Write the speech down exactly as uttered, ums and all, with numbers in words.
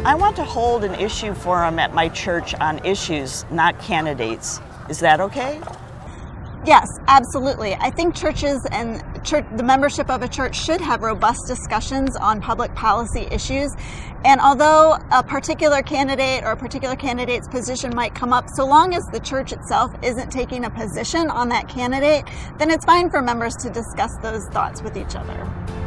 I want to hold an issue forum at my church on issues, not candidates. Is that okay? Yes, absolutely. I think churches and church, the membership of a church should have robust discussions on public policy issues. And although a particular candidate or a particular candidate's position might come up, so long as the church itself isn't taking a position on that candidate, then it's fine for members to discuss those thoughts with each other.